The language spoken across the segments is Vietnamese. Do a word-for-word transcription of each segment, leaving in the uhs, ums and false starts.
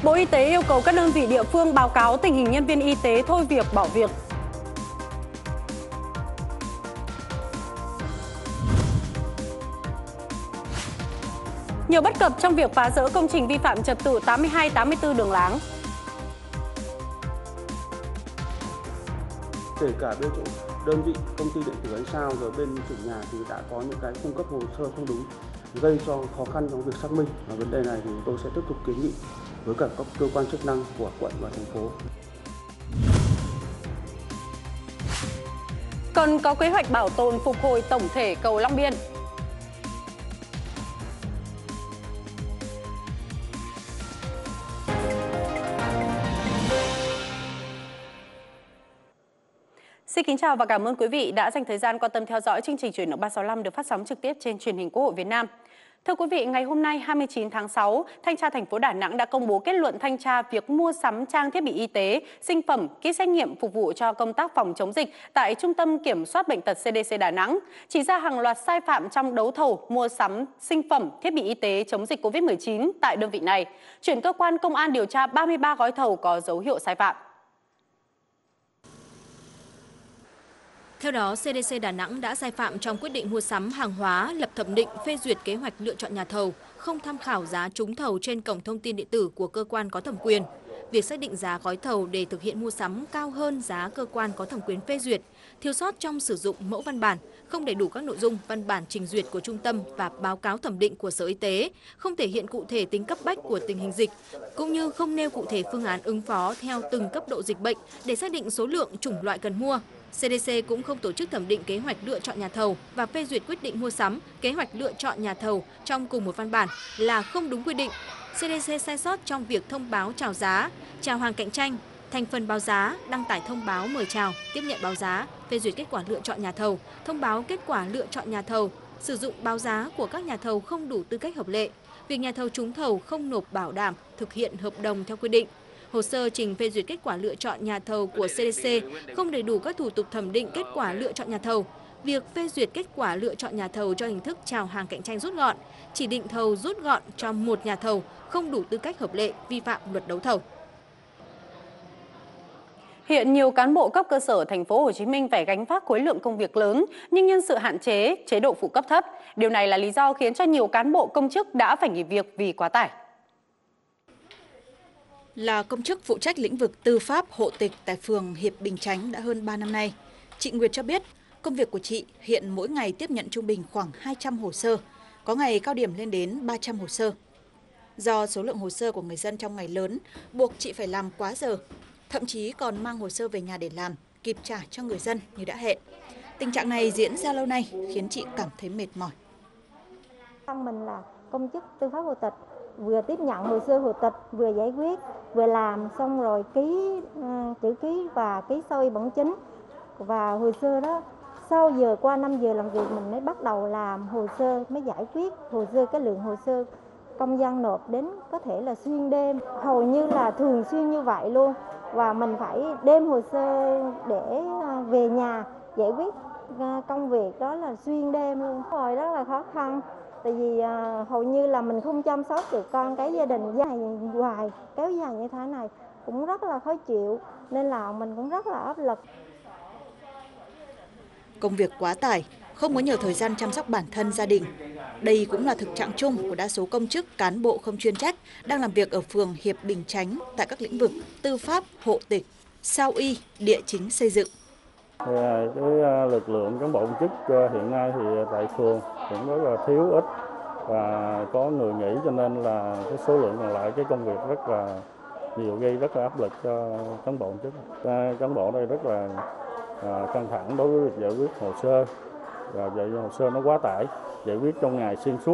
Bộ Y tế yêu cầu các đơn vị địa phương báo cáo tình hình nhân viên y tế thôi việc bỏ việc. Nhiều bất cập trong việc phá dỡ công trình vi phạm trật tự tám mươi hai tám mươi tư đường láng. Kể cả bên chỗ đơn vị công ty điện tử ánh sao rồi bên chủ nhà thì đã có những cái cung cấp hồ sơ không đúng, gây cho khó khăn trong việc xác minh. Và vấn đề này thì tôi sẽ tiếp tục kiến nghị với cả các cơ quan chức năng của quận và thành phố. Cần có kế hoạch bảo tồn phục hồi tổng thể cầu Long Biên. Xin kính chào và cảm ơn quý vị đã dành thời gian quan tâm theo dõi chương trình Chuyển động ba sáu năm được phát sóng trực tiếp trên truyền hình Quốc hội Việt Nam. Thưa quý vị, ngày hôm nay hai mươi chín tháng sáu, Thanh tra thành phố Đà Nẵng đã công bố kết luận thanh tra việc mua sắm trang thiết bị y tế, sinh phẩm, kit xét nghiệm phục vụ cho công tác phòng chống dịch tại Trung tâm Kiểm soát Bệnh tật xê đê xê Đà Nẵng, chỉ ra hàng loạt sai phạm trong đấu thầu mua sắm sinh phẩm, thiết bị y tế chống dịch Covid mười chín tại đơn vị này, chuyển cơ quan công an điều tra ba mươi ba gói thầu có dấu hiệu sai phạm. Theo đó, xê đê xê Đà Nẵng đã sai phạm trong quyết định mua sắm hàng hóa, lập thẩm định, phê duyệt kế hoạch lựa chọn nhà thầu, không tham khảo giá trúng thầu trên cổng thông tin điện tử của cơ quan có thẩm quyền. Việc xác định giá gói thầu để thực hiện mua sắm cao hơn giá cơ quan có thẩm quyền phê duyệt, thiếu sót trong sử dụng mẫu văn bản, không đầy đủ các nội dung văn bản trình duyệt của trung tâm và báo cáo thẩm định của Sở Y tế, không thể hiện cụ thể tính cấp bách của tình hình dịch, cũng như không nêu cụ thể phương án ứng phó theo từng cấp độ dịch bệnh để xác định số lượng chủng loại cần mua. xê đê xê cũng không tổ chức thẩm định kế hoạch lựa chọn nhà thầu và phê duyệt quyết định mua sắm, kế hoạch lựa chọn nhà thầu trong cùng một văn bản là không đúng quy định. xê đê xê sai sót trong việc thông báo chào giá, chào hàng cạnh tranh, thành phần báo giá, đăng tải thông báo mời chào, tiếp nhận báo giá, phê duyệt kết quả lựa chọn nhà thầu, thông báo kết quả lựa chọn nhà thầu, sử dụng báo giá của các nhà thầu không đủ tư cách hợp lệ, việc nhà thầu trúng thầu không nộp bảo đảm thực hiện hợp đồng theo quy định. Hồ sơ trình phê duyệt kết quả lựa chọn nhà thầu của xê đê xê không đầy đủ các thủ tục thẩm định kết quả lựa chọn nhà thầu. Việc phê duyệt kết quả lựa chọn nhà thầu cho hình thức chào hàng cạnh tranh rút gọn, chỉ định thầu rút gọn cho một nhà thầu không đủ tư cách hợp lệ, vi phạm luật đấu thầu. Hiện nhiều cán bộ cấp cơ sở thành phố Hồ Chí Minh phải gánh vác khối lượng công việc lớn nhưng nhân sự hạn chế, chế độ phụ cấp thấp. Điều này là lý do khiến cho nhiều cán bộ công chức đã phải nghỉ việc vì quá tải. Là công chức phụ trách lĩnh vực tư pháp hộ tịch tại phường Hiệp Bình Chánh đã hơn ba năm nay, chị Nguyệt cho biết công việc của chị hiện mỗi ngày tiếp nhận trung bình khoảng hai trăm hồ sơ, có ngày cao điểm lên đến ba trăm hồ sơ. Do số lượng hồ sơ của người dân trong ngày lớn, buộc chị phải làm quá giờ, thậm chí còn mang hồ sơ về nhà để làm, kịp trả cho người dân như đã hẹn. Tình trạng này diễn ra lâu nay khiến chị cảm thấy mệt mỏi. Mình là công chức tư pháp hộ tịch, vừa tiếp nhận hồ sơ hộ tịch, vừa giải quyết, vừa làm xong rồi ký uh, chữ ký và ký soi bản chính. Và hồ sơ đó sau giờ qua năm giờ làm việc mình mới bắt đầu làm hồ sơ, mới giải quyết hồ sơ. Cái lượng hồ sơ công dân nộp đến có thể là xuyên đêm, hầu như là thường xuyên như vậy luôn. Và mình phải đem hồ sơ để về nhà giải quyết công việc, đó là xuyên đêm luôn. Rồi rất là khó khăn. Tại vì à, hầu như là mình không chăm sóc được con cái gia đình dài hoài, kéo dài như thế này cũng rất là khó chịu, nên là mình cũng rất là áp lực. Công việc quá tải, không có nhiều thời gian chăm sóc bản thân gia đình. Đây cũng là thực trạng chung của đa số công chức, cán bộ không chuyên trách đang làm việc ở phường Hiệp Bình Chánh tại các lĩnh vực tư pháp, hộ tịch, sao y, địa chính xây dựng. Thì cái lực lượng cán bộ công chức hiện nay thì tại phường cũng rất là thiếu ít và có người nghỉ, cho nên là cái số lượng còn lại cái công việc rất là nhiều, gây rất là áp lực cho cán bộ công chức. Cán bộ đây rất là căng thẳng đối với việc giải quyết hồ sơ, và vậy hồ sơ nó quá tải, giải quyết trong ngày xuyên suốt,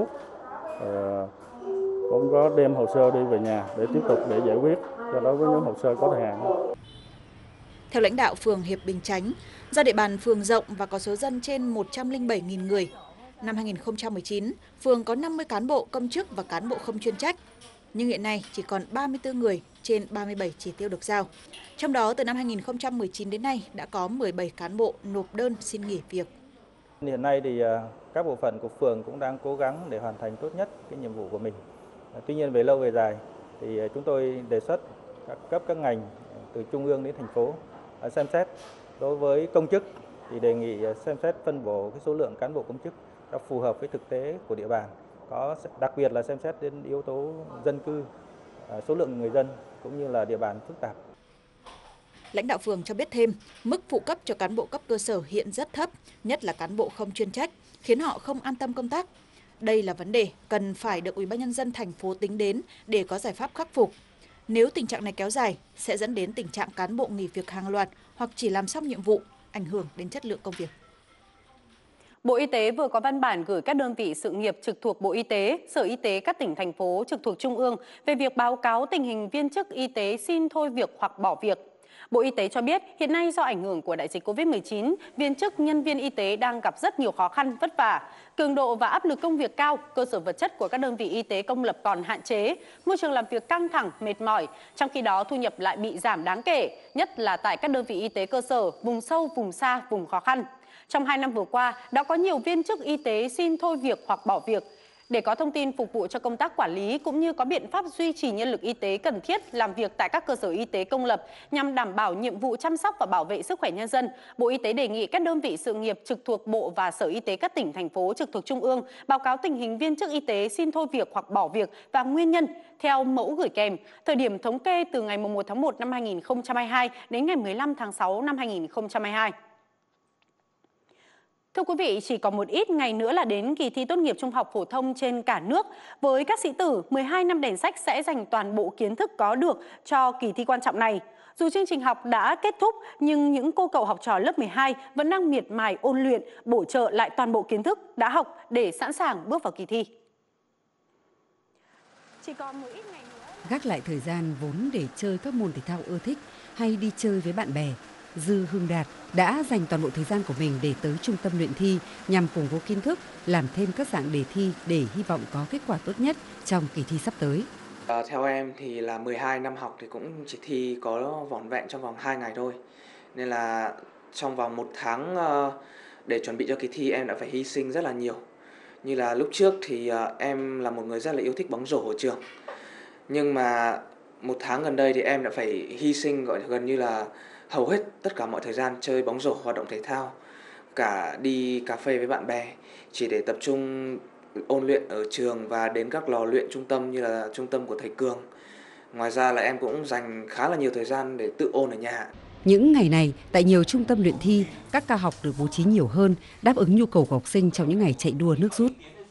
cũng có đem hồ sơ đi về nhà để tiếp tục để giải quyết cho đối với những hồ sơ có thời hạn. Theo lãnh đạo phường Hiệp Bình Chánh, do địa bàn phường rộng và có số dân trên một trăm lẻ bảy nghìn người, năm hai nghìn không trăm mười chín, phường có năm mươi cán bộ công chức và cán bộ không chuyên trách, nhưng hiện nay chỉ còn ba mươi tư người trên ba mươi bảy chỉ tiêu được giao. Trong đó, từ năm hai nghìn không trăm mười chín đến nay đã có mười bảy cán bộ nộp đơn xin nghỉ việc. Hiện nay thì các bộ phận của phường cũng đang cố gắng để hoàn thành tốt nhất cái nhiệm vụ của mình. Tuy nhiên về lâu về dài thì chúng tôi đề xuất các cấp các ngành từ trung ương đến thành phố xem xét. Đối với công chức thì đề nghị xem xét phân bổ cái số lượng cán bộ công chức cho phù hợp với thực tế của địa bàn, có đặc biệt là xem xét đến yếu tố dân cư, số lượng người dân cũng như là địa bàn phức tạp. Lãnh đạo phường cho biết thêm, mức phụ cấp cho cán bộ cấp cơ sở hiện rất thấp, nhất là cán bộ không chuyên trách, khiến họ không an tâm công tác. Đây là vấn đề cần phải được Ủy ban nhân dân thành phố tính đến để có giải pháp khắc phục. Nếu tình trạng này kéo dài, sẽ dẫn đến tình trạng cán bộ nghỉ việc hàng loạt hoặc chỉ làm xong nhiệm vụ, ảnh hưởng đến chất lượng công việc. Bộ Y tế vừa có văn bản gửi các đơn vị sự nghiệp trực thuộc Bộ Y tế, Sở Y tế các tỉnh, thành phố trực thuộc Trung ương về việc báo cáo tình hình viên chức y tế xin thôi việc hoặc bỏ việc. Bộ Y tế cho biết hiện nay do ảnh hưởng của đại dịch Covid mười chín, viên chức nhân viên y tế đang gặp rất nhiều khó khăn, vất vả. Cường độ và áp lực công việc cao, cơ sở vật chất của các đơn vị y tế công lập còn hạn chế, môi trường làm việc căng thẳng, mệt mỏi. Trong khi đó thu nhập lại bị giảm đáng kể, nhất là tại các đơn vị y tế cơ sở, vùng sâu, vùng xa, vùng khó khăn. Trong hai năm vừa qua, đã có nhiều viên chức y tế xin thôi việc hoặc bỏ việc. Để có thông tin phục vụ cho công tác quản lý cũng như có biện pháp duy trì nhân lực y tế cần thiết làm việc tại các cơ sở y tế công lập nhằm đảm bảo nhiệm vụ chăm sóc và bảo vệ sức khỏe nhân dân, Bộ Y tế đề nghị các đơn vị sự nghiệp trực thuộc Bộ và Sở Y tế các tỉnh, thành phố trực thuộc Trung ương báo cáo tình hình viên chức y tế xin thôi việc hoặc bỏ việc và nguyên nhân theo mẫu gửi kèm, thời điểm thống kê từ ngày mùng một tháng một năm hai nghìn không trăm hai mươi hai đến ngày mười lăm tháng sáu năm hai nghìn không trăm hai mươi hai. Thưa quý vị, chỉ còn một ít ngày nữa là đến kỳ thi tốt nghiệp trung học phổ thông trên cả nước. Với các sĩ tử, mười hai năm đèn sách sẽ dành toàn bộ kiến thức có được cho kỳ thi quan trọng này. Dù chương trình học đã kết thúc, nhưng những cô cậu học trò lớp mười hai vẫn đang miệt mài ôn luyện, bổ trợ lại toàn bộ kiến thức đã học để sẵn sàng bước vào kỳ thi. Chỉ còn một ít ngày nữa. Gác lại thời gian vốn để chơi các môn thể thao ưa thích hay đi chơi với bạn bè, Dư Hưng Đạt đã dành toàn bộ thời gian của mình để tới trung tâm luyện thi nhằm củng cố kiến thức, làm thêm các dạng đề thi để hy vọng có kết quả tốt nhất trong kỳ thi sắp tới. À, theo em thì là mười hai năm học thì cũng chỉ thi có vỏn vẹn trong vòng hai ngày thôi. Nên là trong vòng một tháng uh, để chuẩn bị cho kỳ thi em đã phải hy sinh rất là nhiều. Như là lúc trước thì uh, em là một người rất là yêu thích bóng rổ ở trường. Nhưng mà một tháng gần đây thì em đã phải hy sinh gọi gần như là hầu hết tất cả mọi thời gian chơi bóng rổ, hoạt động thể thao, cả đi cà phê với bạn bè, chỉ để tập trung ôn luyện ở trường và đến các lò luyện trung tâm như là trung tâm của thầy Cường. Ngoài ra là em cũng dành khá là nhiều thời gian để tự ôn ở nhà. Những ngày này, tại nhiều trung tâm luyện thi, các ca học được bố trí nhiều hơn, đáp ứng nhu cầu của học sinh trong những ngày chạy đua nước rút.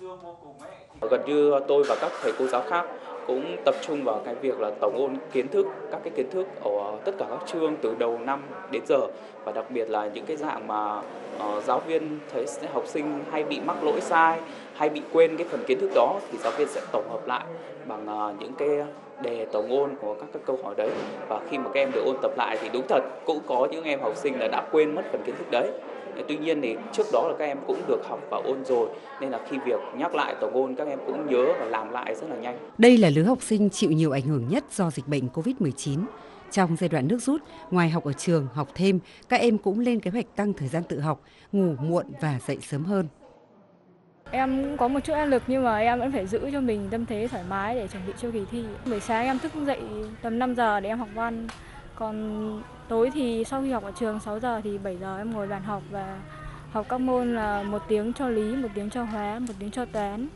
Gần như tôi và các thầy cô giáo khác cũng tập trung vào cái việc là tổng ôn kiến thức, các cái kiến thức ở tất cả các chương từ đầu năm đến giờ, và đặc biệt là những cái dạng mà uh, giáo viên thấy học sinh hay bị mắc lỗi sai, hay bị quên cái phần kiến thức đó thì giáo viên sẽ tổng hợp lại bằng uh, những cái đề tổng ôn của các, các câu hỏi đấy, và khi mà các em được ôn tập lại thì đúng thật cũng có những em học sinh là đã quên mất phần kiến thức đấy. Tuy nhiên thì trước đó là các em cũng được học và ôn rồi, nên là khi việc nhắc lại tổng ôn các em cũng nhớ và làm lại rất là nhanh. Đây là lứa học sinh chịu nhiều ảnh hưởng nhất do dịch bệnh Covid mười chín. Trong giai đoạn nước rút, ngoài học ở trường, học thêm, các em cũng lên kế hoạch tăng thời gian tự học, ngủ muộn và dậy sớm hơn. Em cũng có một chút áp lực nhưng mà em vẫn phải giữ cho mình tâm thế thoải mái để chuẩn bị cho kỳ thi. Buổi sáng em thức dậy tầm năm giờ để em học văn. Còn tối thì sau khi học ở trường sáu giờ thì bảy giờ em ngồi bàn học và học các môn là một tiếng cho lý, một tiếng cho hóa, một tiếng cho toán.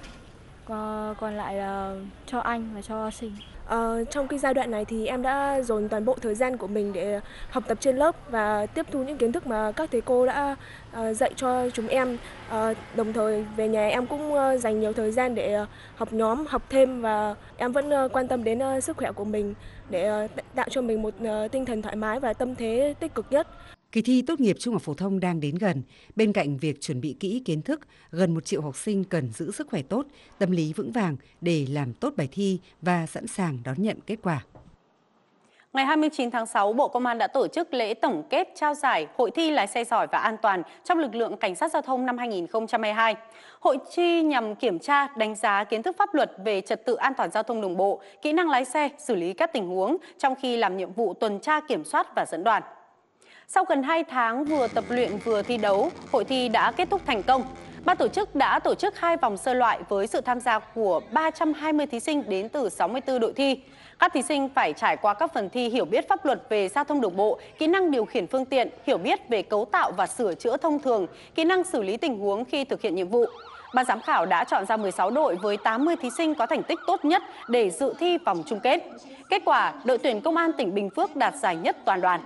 Còn lại là cho Anh và cho sinh. Ờ, trong cái giai đoạn này thì em đã dồn toàn bộ thời gian của mình để học tập trên lớp và tiếp thu những kiến thức mà các thầy cô đã uh, dạy cho chúng em. Uh, đồng thời về nhà em cũng uh, dành nhiều thời gian để uh, học nhóm, học thêm, và em vẫn uh, quan tâm đến uh, sức khỏe của mình để uh, tạo cho mình một uh, tinh thần thoải mái và tâm thế tích cực nhất. Kỳ thi tốt nghiệp trung học phổ thông đang đến gần. Bên cạnh việc chuẩn bị kỹ kiến thức, gần một triệu học sinh cần giữ sức khỏe tốt, tâm lý vững vàng để làm tốt bài thi và sẵn sàng đón nhận kết quả. Ngày hai mươi chín tháng sáu, Bộ Công an đã tổ chức lễ tổng kết trao giải Hội thi lái xe giỏi và an toàn trong lực lượng cảnh sát giao thông năm hai nghìn không trăm hai mươi hai. Hội thi nhằm kiểm tra, đánh giá kiến thức pháp luật về trật tự an toàn giao thông đường bộ, kỹ năng lái xe, xử lý các tình huống trong khi làm nhiệm vụ tuần tra kiểm soát và dẫn đoàn. Sau gần hai tháng vừa tập luyện vừa thi đấu, hội thi đã kết thúc thành công. Ban tổ chức đã tổ chức hai vòng sơ loại với sự tham gia của ba trăm hai mươi thí sinh đến từ sáu mươi tư đội thi. Các thí sinh phải trải qua các phần thi hiểu biết pháp luật về giao thông đường bộ, kỹ năng điều khiển phương tiện, hiểu biết về cấu tạo và sửa chữa thông thường, kỹ năng xử lý tình huống khi thực hiện nhiệm vụ. Ban giám khảo đã chọn ra mười sáu đội với tám mươi thí sinh có thành tích tốt nhất để dự thi vòng chung kết. Kết quả, đội tuyển Công an tỉnh Bình Phước đạt giải nhất toàn đoàn.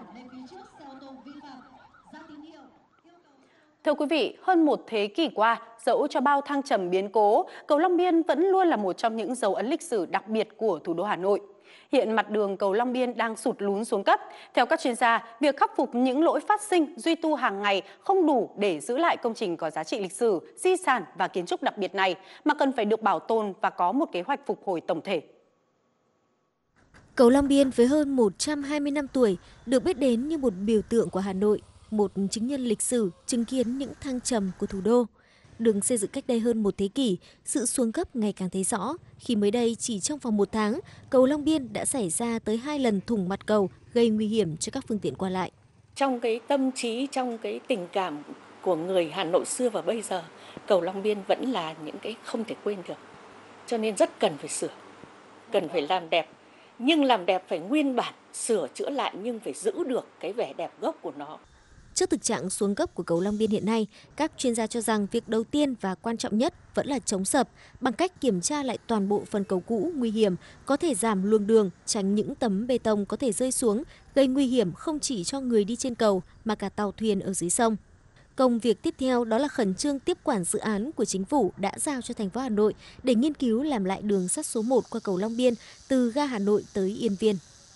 Thưa quý vị, hơn một thế kỷ qua, dẫu cho bao thăng trầm biến cố, cầu Long Biên vẫn luôn là một trong những dấu ấn lịch sử đặc biệt của thủ đô Hà Nội. Hiện mặt đường cầu Long Biên đang sụt lún xuống cấp. Theo các chuyên gia, việc khắc phục những lỗi phát sinh, duy tu hàng ngày không đủ để giữ lại công trình có giá trị lịch sử, di sản và kiến trúc đặc biệt này, mà cần phải được bảo tồn và có một kế hoạch phục hồi tổng thể. Cầu Long Biên với hơn một trăm hai mươi năm tuổi được biết đến như một biểu tượng của Hà Nội, một chứng nhân lịch sử chứng kiến những thăng trầm của thủ đô. Được xây dựng cách đây hơn một thế kỷ, sự xuống cấp ngày càng thấy rõ khi mới đây chỉ trong vòng một tháng, cầu Long Biên đã xảy ra tới hai lần thủng mặt cầu gây nguy hiểm cho các phương tiện qua lại. Trong cái tâm trí, trong cái tình cảm của người Hà Nội xưa và bây giờ, cầu Long Biên vẫn là những cái không thể quên được. Cho nên rất cần phải sửa, cần phải làm đẹp. Nhưng làm đẹp phải nguyên bản, sửa chữa lại nhưng phải giữ được cái vẻ đẹp gốc của nó. Trước thực trạng xuống cấp của cầu Long Biên hiện nay, các chuyên gia cho rằng việc đầu tiên và quan trọng nhất vẫn là chống sập bằng cách kiểm tra lại toàn bộ phần cầu cũ nguy hiểm, có thể giảm luồng đường, tránh những tấm bê tông có thể rơi xuống, gây nguy hiểm không chỉ cho người đi trên cầu mà cả tàu thuyền ở dưới sông. Công việc tiếp theo đó là khẩn trương tiếp quản dự án của chính phủ đã giao cho thành phố Hà Nội để nghiên cứu làm lại đường sắt số một qua cầu Long Biên từ ga Hà Nội tới Yên Viên.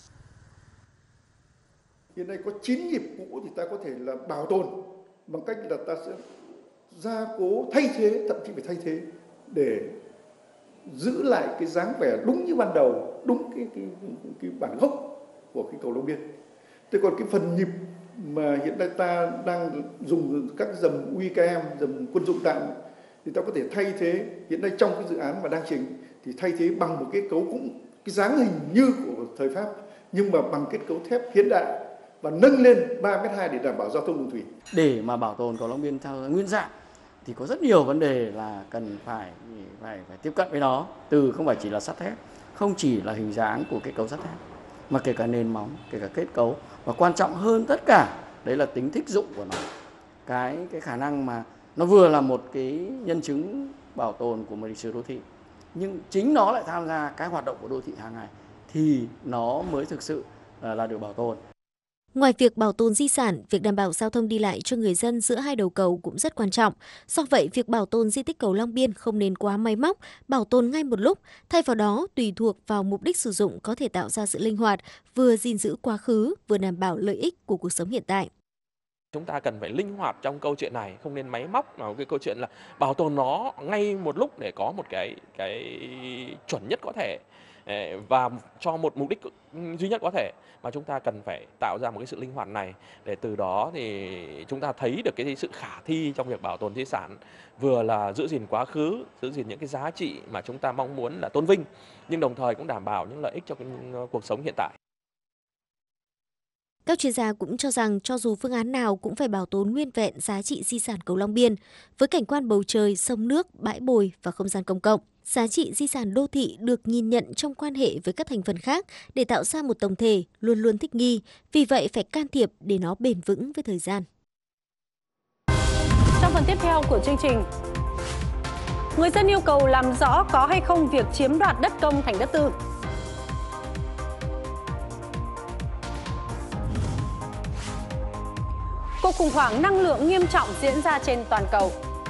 Hiện nay có chín nhịp cũ thì ta có thể là bảo tồn bằng cách là ta sẽ gia cố thay thế, thậm chí phải thay thế để giữ lại cái dáng vẻ đúng như ban đầu, đúng cái cái, cái, cái bản gốc của cái cầu Long Biên. Thế còn cái phần nhịp mà hiện nay ta đang dùng các dầm u ca em, dầm quân dụng tạm thì ta có thể thay thế, hiện nay trong cái dự án mà đang trình thì thay thế bằng một kết cấu cũng cái dáng hình như của thời Pháp nhưng mà bằng kết cấu thép hiện đại và nâng lên ba mét hai để đảm bảo giao thông đường thủy. Để mà bảo tồn cầu Long Biên theo nguyên dạng thì có rất nhiều vấn đề là cần phải phải phải tiếp cận với nó, từ không phải chỉ là sắt thép, không chỉ là hình dáng của kết cấu sắt thép mà kể cả nền móng, kể cả kết cấu, và quan trọng hơn tất cả đấy là tính thích dụng của nó. Cái cái khả năng mà nó vừa là một cái nhân chứng bảo tồn của một lịch sử đô thị, nhưng chính nó lại tham gia cái hoạt động của đô thị hàng ngày thì nó mới thực sự là, là được bảo tồn. Ngoài việc bảo tồn di sản, việc đảm bảo giao thông đi lại cho người dân giữa hai đầu cầu cũng rất quan trọng. Do vậy, việc bảo tồn di tích cầu Long Biên không nên quá máy móc, bảo tồn ngay một lúc. Thay vào đó, tùy thuộc vào mục đích sử dụng có thể tạo ra sự linh hoạt, vừa gìn giữ quá khứ, vừa đảm bảo lợi ích của cuộc sống hiện tại. Chúng ta cần phải linh hoạt trong câu chuyện này, không nên máy móc vào cái câu chuyện là bảo tồn nó ngay một lúc để có một cái cái chuẩn nhất có thể và cho một mục đích duy nhất có thể, mà chúng ta cần phải tạo ra một cái sự linh hoạt này để từ đó thì chúng ta thấy được cái sự khả thi trong việc bảo tồn di sản, vừa là giữ gìn quá khứ, giữ gìn những cái giá trị mà chúng ta mong muốn là tôn vinh, nhưng đồng thời cũng đảm bảo những lợi ích cho cái cuộc sống hiện tại. Các chuyên gia cũng cho rằng cho dù phương án nào cũng phải bảo tồn nguyên vẹn giá trị di sản cầu Long Biên, với cảnh quan bầu trời, sông nước, bãi bồi và không gian công cộng. Giá trị di sản đô thị được nhìn nhận trong quan hệ với các thành phần khác để tạo ra một tổng thể luôn luôn thích nghi, vì vậy phải can thiệp để nó bền vững với thời gian. Trong phần tiếp theo của chương trình, người dân yêu cầu làm rõ có hay không việc chiếm đoạt đất công thành đất tư. Cuộc khủng hoảng năng lượng nghiêm trọng diễn ra trên toàn cầu.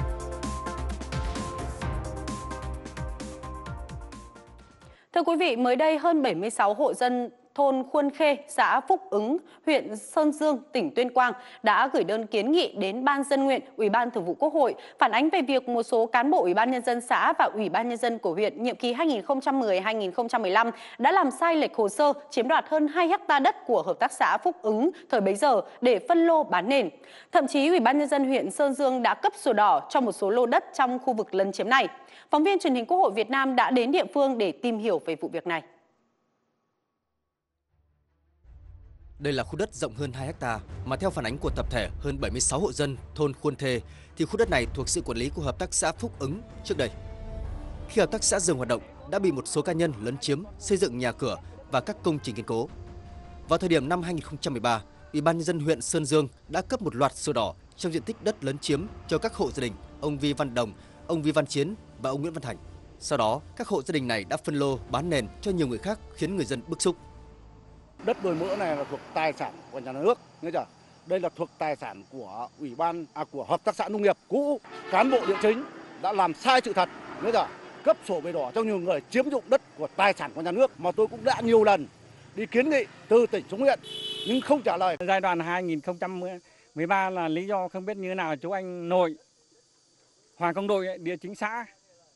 Thưa quý vị, mới đây hơn bảy mươi sáu hộ dân thôn Khuôn Khê, xã Phúc Ứng, huyện Sơn Dương, tỉnh Tuyên Quang đã gửi đơn kiến nghị đến Ban Dân nguyện, Ủy ban Thường vụ Quốc hội phản ánh về việc một số cán bộ Ủy ban Nhân dân xã và Ủy ban Nhân dân của huyện nhiệm kỳ hai nghìn không trăm mười đến hai nghìn không trăm mười lăm đã làm sai lệch hồ sơ, chiếm đoạt hơn hai héc ta đất của Hợp tác xã Phúc Ứng thời bấy giờ để phân lô bán nền. Thậm chí Ủy ban Nhân dân huyện Sơn Dương đã cấp sổ đỏ cho một số lô đất trong khu vực lấn chiếm này. Phóng viên Truyền hình Quốc hội Việt Nam đã đến địa phương để tìm hiểu về vụ việc này. Đây là khu đất rộng hơn hai héc ta mà theo phản ánh của tập thể hơn bảy mươi sáu hộ dân thôn Khuôn Thê thì khu đất này thuộc sự quản lý của hợp tác xã Phúc Ứng trước đây. Khi hợp tác xã dừng hoạt động đã bị một số cá nhân lấn chiếm xây dựng nhà cửa và các công trình kiên cố. Vào thời điểm năm hai nghìn không trăm mười ba, Ủy ban nhân dân huyện Sơn Dương đã cấp một loạt sổ đỏ trong diện tích đất lấn chiếm cho các hộ gia đình ông Vi Văn Đồng, ông Vi Văn Chiến và ông Nguyễn Văn Thành. Sau đó, các hộ gia đình này đã phân lô bán nền cho nhiều người khác khiến người dân bức xúc. Đất đồi mỡ này là thuộc tài sản của nhà nước, nghe chưa? Đây là thuộc tài sản của ủy ban à, của hợp tác xã nông nghiệp cũ. Cán bộ địa chính đã làm sai sự thật, nghe chưa? Cấp sổ bề đỏ cho nhiều người chiếm dụng đất của tài sản của nhà nước mà tôi cũng đã nhiều lần đi kiến nghị từ tỉnh xuống huyện nhưng không trả lời. Giai đoạn hai nghìn không trăm mười ba là lý do không biết như thế nào, chú anh Nội Hoàng Công Đội địa chính xã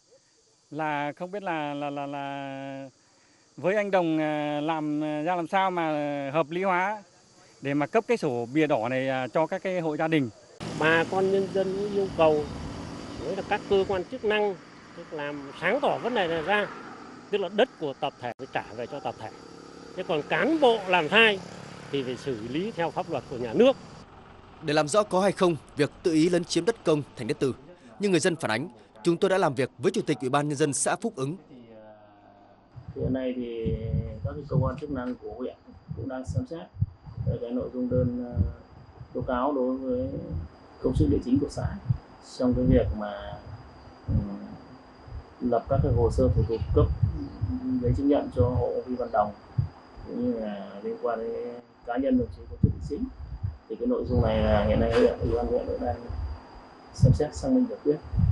là không biết là là là là với anh Đồng làm ra làm sao mà hợp lý hóa để mà cấp cái sổ bìa đỏ này cho các cái hộ gia đình. Bà con nhân dân yêu cầu với là các cơ quan chức năng tức làm sáng tỏ vấn đề này ra, tức là đất của tập thể phải trả về cho tập thể. Thế còn cán bộ làm sai thì phải xử lý theo pháp luật của nhà nước. Để làm rõ có hay không việc tự ý lấn chiếm đất công thành đất tư, nhưng người dân phản ánh, chúng tôi đã làm việc với Chủ tịch Ủy ban nhân dân xã Phúc Ứng. Hiện nay thì các cơ quan chức năng của huyện cũng đang xem xét cái nội dung đơn tố cáo đối với công chức địa chính của xã trong cái việc mà um, lập các cái hồ sơ thủ tục cấp giấy chứng nhận cho hộ Vi Văn Đồng cũng như là liên quan đến cá nhân đồng chí công chức địa chính. Thì cái nội dung này là hiện nay huyện Ủy ban huyện cũng đang xem xét xác minh giải quyết.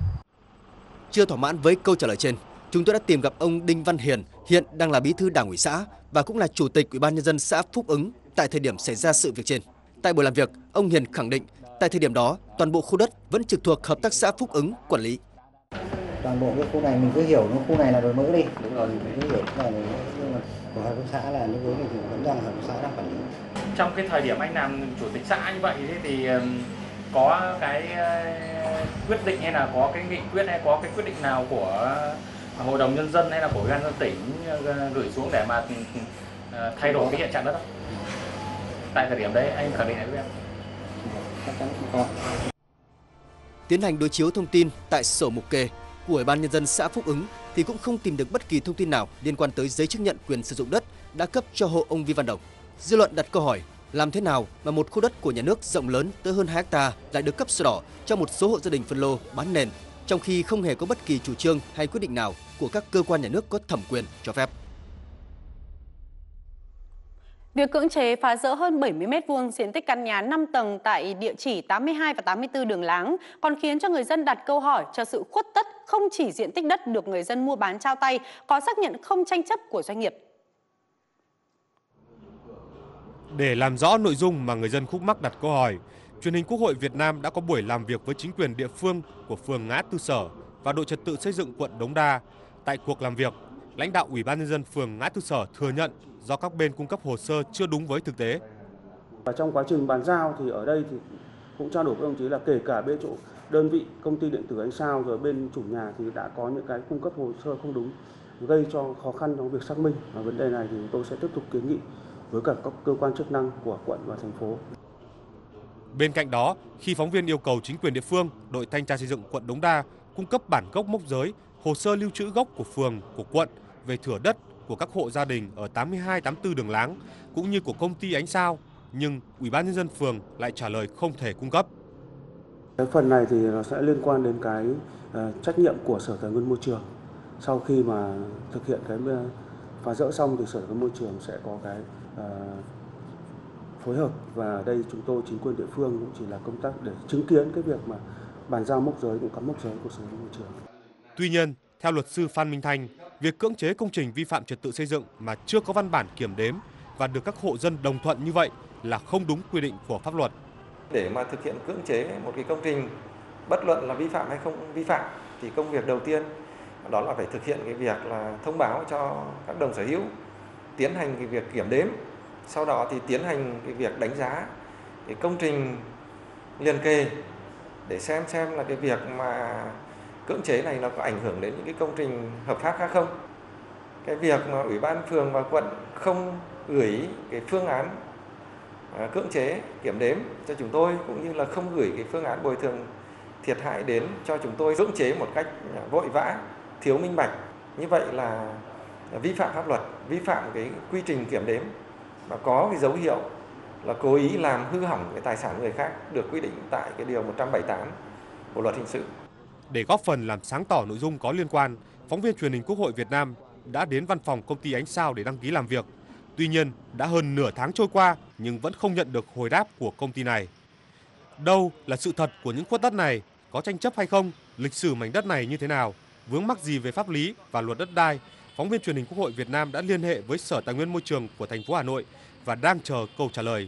Chưa thỏa mãn với câu trả lời trên, chúng tôi đã tìm gặp ông Đinh Văn Hiền, hiện đang là bí thư đảng ủy xã và cũng là chủ tịch Ủy ban nhân dân xã Phúc Ứng tại thời điểm xảy ra sự việc trên. Tại buổi làm việc, ông Hiền khẳng định tại thời điểm đó toàn bộ khu đất vẫn trực thuộc hợp tác xã Phúc Ứng quản lý. Toàn bộ cái khu này mình cứ hiểu nó khu này là đồi mỡ đi, đúng rồi, mình cứ hiểu cái này nhưng mà của hợp tác xã là lúc đấy thì vẫn đang hợp tác xã đang quản lý. Trong cái thời điểm anh làm chủ tịch xã như vậy thì có cái quyết định hay là có cái nghị quyết hay có cái quyết định nào của hội đồng nhân dân hay là của ủy ban nhân dân tỉnh gửi xuống để mà thay đổi cái hiện trạng đất không? Tại thời điểm đấy anh khẳng định lại với em. Chắc chắn không có. Tiến hành đối chiếu thông tin tại sổ mục kê của Ủy ban nhân dân xã Phúc Ứng thì cũng không tìm được bất kỳ thông tin nào liên quan tới giấy chứng nhận quyền sử dụng đất đã cấp cho hộ ông Vi Văn Đồng. Dư luận đặt câu hỏi làm thế nào mà một khu đất của nhà nước rộng lớn tới hơn hai héc ta lại được cấp sổ đỏ cho một số hộ gia đình phân lô bán nền, trong khi không hề có bất kỳ chủ trương hay quyết định nào của các cơ quan nhà nước có thẩm quyền cho phép. Việc cưỡng chế phá dỡ hơn bảy mươi mét vuông diện tích căn nhà năm tầng tại địa chỉ tám mươi hai và tám mươi tư Đường Láng còn khiến cho người dân đặt câu hỏi cho sự khuất tất không chỉ diện tích đất được người dân mua bán trao tay, có xác nhận không tranh chấp của doanh nghiệp. Để làm rõ nội dung mà người dân khúc mắc đặt câu hỏi, Truyền hình Quốc hội Việt Nam đã có buổi làm việc với chính quyền địa phương của phường Ngã Tư Sở và đội trật tự xây dựng quận Đống Đa. Tại cuộc làm việc, lãnh đạo Ủy ban nhân dân phường Ngã Tư Sở thừa nhận do các bên cung cấp hồ sơ chưa đúng với thực tế. Và trong quá trình bàn giao thì ở đây thì cũng trao đổi với đồng chí là kể cả bên chỗ đơn vị công ty điện tử Ánh Sao rồi bên chủ nhà thì đã có những cái cung cấp hồ sơ không đúng, gây cho khó khăn trong việc xác minh. Và vấn đề này thì tôi sẽ tiếp tục kiến nghị với cả các cơ quan chức năng của quận và thành phố. Bên cạnh đó, khi phóng viên yêu cầu chính quyền địa phương, đội thanh tra xây dựng quận Đống Đa cung cấp bản gốc mốc giới, hồ sơ lưu trữ gốc của phường, của quận về thửa đất của các hộ gia đình ở tám mươi hai, tám mươi tư Đường Láng cũng như của công ty Ánh Sao, nhưng Ủy ban nhân dân phường lại trả lời không thể cung cấp. Cái phần này thì nó sẽ liên quan đến cái uh, trách nhiệm của Sở Tài nguyên Môi trường. Sau khi mà thực hiện cái uh, phá dỡ xong thì Sở Tài nguyên Môi trường sẽ có cái uh, phối hợp, và ở đây chúng tôi chính quyền địa phương cũng chỉ là công tác để chứng kiến cái việc mà bàn giao mốc giới cũng có mốc giới của Sở Tài nguyên Môi trường. Tuy nhiên, theo luật sư Phan Minh Thanh, việc cưỡng chế công trình vi phạm trật tự xây dựng mà chưa có văn bản kiểm đếm và được các hộ dân đồng thuận như vậy là không đúng quy định của pháp luật. Để mà thực hiện cưỡng chế một cái công trình, bất luận là vi phạm hay không vi phạm, thì công việc đầu tiên đó là phải thực hiện cái việc là thông báo cho các đồng sở hữu, tiến hành cái việc kiểm đếm, sau đó thì tiến hành cái việc đánh giá cái công trình liền kề để xem xem là cái việc mà cưỡng chế này nó có ảnh hưởng đến những cái công trình hợp pháp khác không. Cái việc mà Ủy ban phường và quận không gửi cái phương án cưỡng chế kiểm đếm cho chúng tôi, cũng như là không gửi cái phương án bồi thường thiệt hại đến cho chúng tôi cưỡng chế một cách vội vã, thiếu minh bạch. Như vậy là vi phạm pháp luật, vi phạm cái quy trình kiểm đếm và có cái dấu hiệu là cố ý làm hư hỏng cái tài sản người khác được quy định tại cái điều một trăm bảy mươi tám của Luật Hình sự. Để góp phần làm sáng tỏ nội dung có liên quan, phóng viên Truyền hình Quốc hội Việt Nam đã đến văn phòng công ty Ánh Sao để đăng ký làm việc. Tuy nhiên, đã hơn nửa tháng trôi qua nhưng vẫn không nhận được hồi đáp của công ty này. Đâu là sự thật của những khuất đất này? Có tranh chấp hay không? Lịch sử mảnh đất này như thế nào? Vướng mắc gì về pháp lý và luật đất đai? Phóng viên Truyền hình Quốc hội Việt Nam đã liên hệ với Sở Tài nguyên Môi trường của thành phố Hà Nội và đang chờ câu trả lời.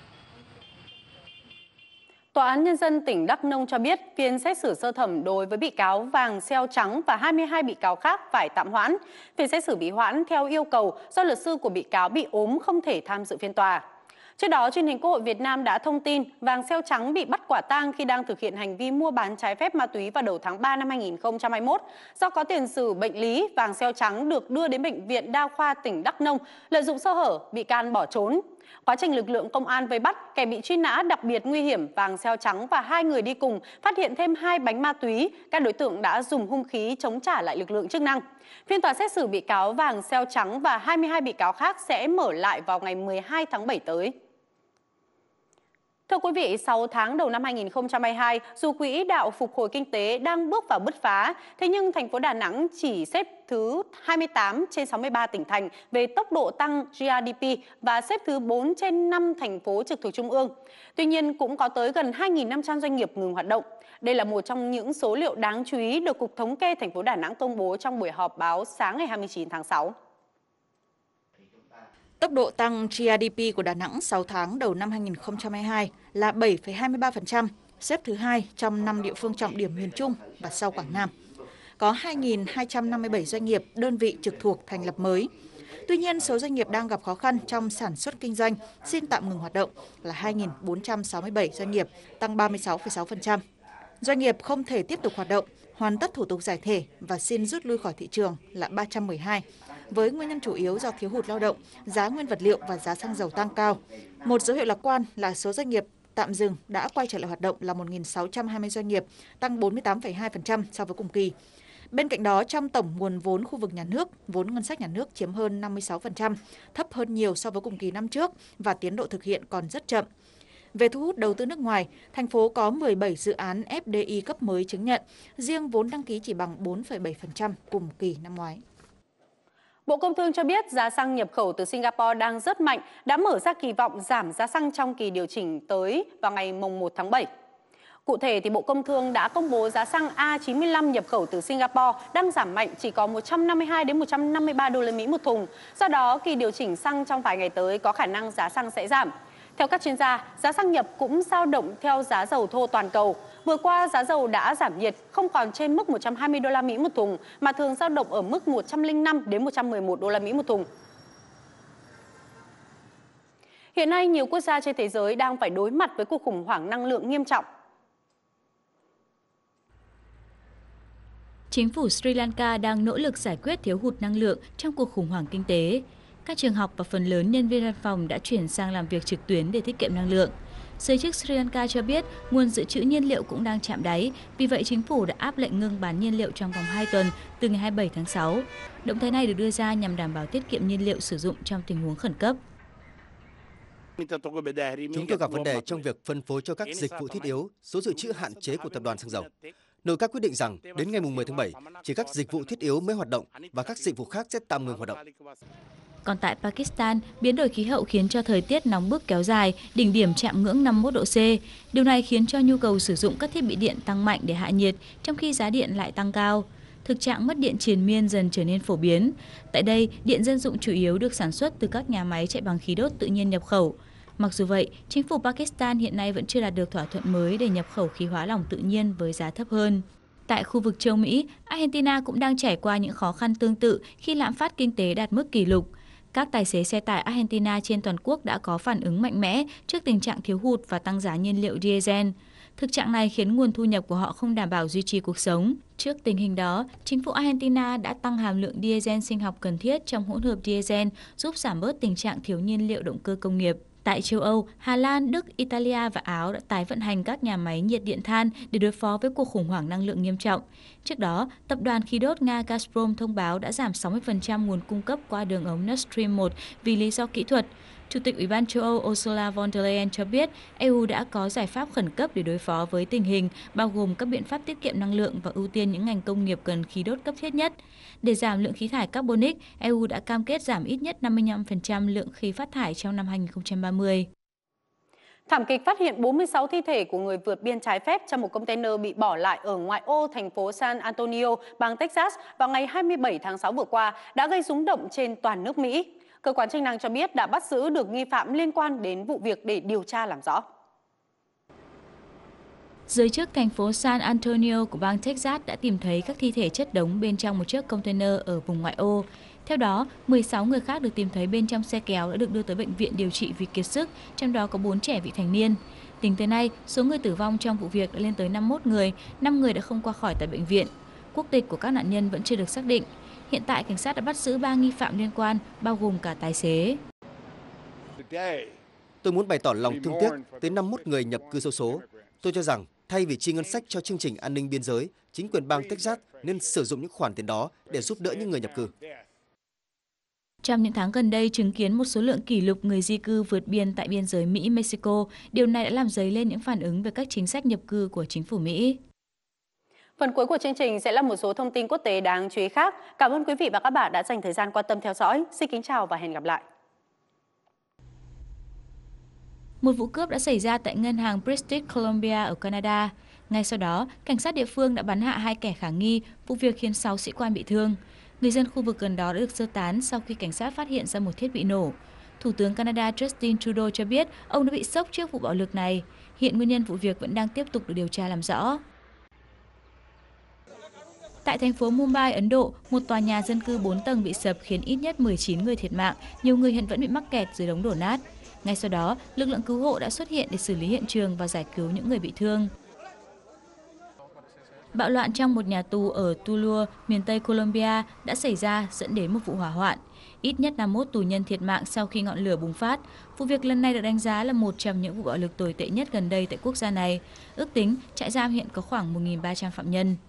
Tòa án Nhân dân tỉnh Đắk Nông cho biết phiên xét xử sơ thẩm đối với bị cáo Vàng Xeo Trắng và hai mươi hai bị cáo khác phải tạm hoãn. Phiên xét xử bị hoãn theo yêu cầu do luật sư của bị cáo bị ốm không thể tham dự phiên tòa. Trước đó, Truyền hình Quốc hội Việt Nam đã thông tin Vàng Xeo Trắng bị bắt quả tang khi đang thực hiện hành vi mua bán trái phép ma túy vào đầu tháng ba năm hai nghìn không trăm hai mươi mốt. Do có tiền sử bệnh lý, Vàng Xeo Trắng được đưa đến Bệnh viện Đa khoa tỉnh Đắk Nông, lợi dụng sơ hở, bị can bỏ trốn. Quá trình lực lượng công an vây bắt, kẻ bị truy nã đặc biệt nguy hiểm Vàng Xeo Trắng và hai người đi cùng phát hiện thêm hai bánh ma túy. Các đối tượng đã dùng hung khí chống trả lại lực lượng chức năng. Phiên tòa xét xử bị cáo Vàng Xeo Trắng và hai mươi hai bị cáo khác sẽ mở lại vào ngày mười hai tháng bảy tới. Thưa quý vị, sáu tháng đầu năm hai nghìn không trăm hai mươi hai, dù quỹ đạo phục hồi kinh tế đang bước vào bứt phá, thế nhưng thành phố Đà Nẵng chỉ xếp thứ hai mươi tám trên sáu mươi ba tỉnh thành về tốc độ tăng G D P và xếp thứ bốn trên năm thành phố trực thuộc Trung ương. Tuy nhiên, cũng có tới gần hai nghìn năm trăm doanh nghiệp ngừng hoạt động. Đây là một trong những số liệu đáng chú ý được Cục Thống kê thành phố Đà Nẵng công bố trong buổi họp báo sáng ngày hai mươi chín tháng sáu. Tốc độ tăng G D P của Đà Nẵng sáu tháng đầu năm hai nghìn không trăm hai mươi hai là bảy phẩy hai mươi ba phần trăm, xếp thứ hai trong năm địa phương trọng điểm miền Trung và sau Quảng Nam. Có hai nghìn hai trăm năm mươi bảy doanh nghiệp, đơn vị trực thuộc thành lập mới. Tuy nhiên, số doanh nghiệp đang gặp khó khăn trong sản xuất kinh doanh xin tạm ngừng hoạt động là hai nghìn bốn trăm sáu mươi bảy doanh nghiệp, tăng ba mươi sáu phẩy sáu phần trăm. Doanh nghiệp không thể tiếp tục hoạt động, hoàn tất thủ tục giải thể và xin rút lui khỏi thị trường là ba trăm mười hai, với nguyên nhân chủ yếu do thiếu hụt lao động, giá nguyên vật liệu và giá xăng dầu tăng cao. Một dấu hiệu lạc quan là số doanh nghiệp tạm dừng đã quay trở lại hoạt động là một nghìn sáu trăm hai mươi doanh nghiệp, tăng bốn mươi tám phẩy hai phần trăm so với cùng kỳ. Bên cạnh đó, trong tổng nguồn vốn khu vực nhà nước, vốn ngân sách nhà nước chiếm hơn năm mươi sáu phần trăm, thấp hơn nhiều so với cùng kỳ năm trước và tiến độ thực hiện còn rất chậm. Về thu hút đầu tư nước ngoài, thành phố có mười bảy dự án F D I cấp mới chứng nhận, riêng vốn đăng ký chỉ bằng bốn phẩy bảy phần trăm cùng kỳ năm ngoái. Bộ Công Thương cho biết giá xăng nhập khẩu từ Singapore đang rất mạnh, đã mở ra kỳ vọng giảm giá xăng trong kỳ điều chỉnh tới vào ngày mùng một tháng bảy. Cụ thể, thì Bộ Công Thương đã công bố giá xăng A chín mươi lăm nhập khẩu từ Singapore đang giảm mạnh chỉ có một trăm năm mươi hai đến một trăm năm mươi ba đô la Mỹ một thùng. Do đó, kỳ điều chỉnh xăng trong vài ngày tới có khả năng giá xăng sẽ giảm. Theo các chuyên gia, giá xăng nhập cũng dao động theo giá dầu thô toàn cầu. Vừa qua, giá dầu đã giảm nhiệt, không còn trên mức một trăm hai mươi đô la Mỹ một thùng, mà thường dao động ở mức một trăm lẻ năm đến một trăm mười một đô la Mỹ một thùng. Hiện nay, nhiều quốc gia trên thế giới đang phải đối mặt với cuộc khủng hoảng năng lượng nghiêm trọng. Chính phủ Sri Lanka đang nỗ lực giải quyết thiếu hụt năng lượng trong cuộc khủng hoảng kinh tế. Các trường học và phần lớn nhân viên văn phòng đã chuyển sang làm việc trực tuyến để tiết kiệm năng lượng. Giới chức Sri Lanka cho biết nguồn dự trữ nhiên liệu cũng đang chạm đáy, vì vậy chính phủ đã áp lệnh ngưng bán nhiên liệu trong vòng hai tuần từ ngày hai mươi bảy tháng sáu. Động thái này được đưa ra nhằm đảm bảo tiết kiệm nhiên liệu sử dụng trong tình huống khẩn cấp. Chúng tôi gặp vấn đề trong việc phân phối cho các dịch vụ thiết yếu, số dự trữ hạn chế của tập đoàn xăng dầu. Nội các quyết định rằng đến ngày mười tháng bảy, chỉ các dịch vụ thiết yếu mới hoạt động và các dịch vụ khác sẽ tạm ngừng hoạt động. Còn tại Pakistan, biến đổi khí hậu khiến cho thời tiết nóng bức kéo dài, đỉnh điểm chạm ngưỡng năm mươi mốt độ C. Điều này khiến cho nhu cầu sử dụng các thiết bị điện tăng mạnh để hạ nhiệt, trong khi giá điện lại tăng cao. Thực trạng mất điện triền miên dần trở nên phổ biến. Tại đây, điện dân dụng chủ yếu được sản xuất từ các nhà máy chạy bằng khí đốt tự nhiên nhập khẩu. Mặc dù vậy, chính phủ Pakistan hiện nay vẫn chưa đạt được thỏa thuận mới để nhập khẩu khí hóa lỏng tự nhiên với giá thấp hơn. Tại khu vực châu Mỹ, Argentina cũng đang trải qua những khó khăn tương tự khi lạm phát kinh tế đạt mức kỷ lục. Các tài xế xe tải Argentina trên toàn quốc đã có phản ứng mạnh mẽ trước tình trạng thiếu hụt và tăng giá nhiên liệu diesel. Thực trạng này khiến nguồn thu nhập của họ không đảm bảo duy trì cuộc sống. Trước tình hình đó, chính phủ Argentina đã tăng hàm lượng diesel sinh học cần thiết trong hỗn hợp diesel giúp giảm bớt tình trạng thiếu nhiên liệu động cơ công nghiệp. Tại châu Âu, Hà Lan, Đức, Italia và Áo đã tái vận hành các nhà máy nhiệt điện than để đối phó với cuộc khủng hoảng năng lượng nghiêm trọng. Trước đó, tập đoàn khí đốt Nga Gazprom thông báo đã giảm sáu mươi phần trăm nguồn cung cấp qua đường ống Nord Stream một vì lý do kỹ thuật. Chủ tịch Ủy ban châu Âu Ursula von der Leyen cho biết e u đã có giải pháp khẩn cấp để đối phó với tình hình, bao gồm các biện pháp tiết kiệm năng lượng và ưu tiên những ngành công nghiệp cần khí đốt cấp thiết nhất. Để giảm lượng khí thải carbonic, e u đã cam kết giảm ít nhất năm mươi lăm phần trăm lượng khí phát thải trong năm hai nghìn không trăm ba mươi. Thảm kịch phát hiện bốn mươi sáu thi thể của người vượt biên trái phép trong một container bị bỏ lại ở ngoại ô thành phố San Antonio, bang Texas vào ngày hai mươi bảy tháng sáu vừa qua đã gây rúng động trên toàn nước Mỹ. Cơ quan chức năng cho biết đã bắt giữ được nghi phạm liên quan đến vụ việc để điều tra làm rõ. Giới chức thành phố San Antonio của bang Texas đã tìm thấy các thi thể chất đống bên trong một chiếc container ở vùng ngoại ô. Theo đó, mười sáu người khác được tìm thấy bên trong xe kéo đã được đưa tới bệnh viện điều trị vì kiệt sức, trong đó có bốn trẻ vị thành niên. Tính tới nay, số người tử vong trong vụ việc đã lên tới năm mươi mốt người, năm người đã không qua khỏi tại bệnh viện. Quốc tịch của các nạn nhân vẫn chưa được xác định. Hiện tại, cảnh sát đã bắt giữ ba nghi phạm liên quan, bao gồm cả tài xế. Tôi muốn bày tỏ lòng thương tiếc tới năm mươi mốt người nhập cư xấu số. Tôi cho rằng, thay vì chi ngân sách cho chương trình an ninh biên giới, chính quyền bang Texas nên sử dụng những khoản tiền đó để giúp đỡ những người nhập cư. Trong những tháng gần đây, chứng kiến một số lượng kỷ lục người di cư vượt biên tại biên giới Mỹ-Mexico, điều này đã làm dấy lên những phản ứng về các chính sách nhập cư của chính phủ Mỹ. Phần cuối của chương trình sẽ là một số thông tin quốc tế đáng chú ý khác. Cảm ơn quý vị và các bạn đã dành thời gian quan tâm theo dõi. Xin kính chào và hẹn gặp lại. Một vụ cướp đã xảy ra tại ngân hàng British Columbia ở Canada. Ngay sau đó, cảnh sát địa phương đã bắn hạ hai kẻ khả nghi, vụ việc khiến sáu sĩ quan bị thương. Người dân khu vực gần đó đã được sơ tán sau khi cảnh sát phát hiện ra một thiết bị nổ. Thủ tướng Canada Justin Trudeau cho biết ông đã bị sốc trước vụ bạo lực này. Hiện nguyên nhân vụ việc vẫn đang tiếp tục được điều tra làm rõ. Tại thành phố Mumbai, Ấn Độ, một tòa nhà dân cư bốn tầng bị sập khiến ít nhất mười chín người thiệt mạng, nhiều người hiện vẫn bị mắc kẹt dưới đống đổ nát. Ngay sau đó, lực lượng cứu hộ đã xuất hiện để xử lý hiện trường và giải cứu những người bị thương. Bạo loạn trong một nhà tù ở Tulur, miền Tây Colombia đã xảy ra dẫn đến một vụ hỏa hoạn. Ít nhất năm mươi mốt tù nhân thiệt mạng sau khi ngọn lửa bùng phát. Vụ việc lần này được đánh giá là một trong những vụ bạo lực tồi tệ nhất gần đây tại quốc gia này. Ước tính, trại giam hiện có khoảng một nghìn ba trăm phạm nhân.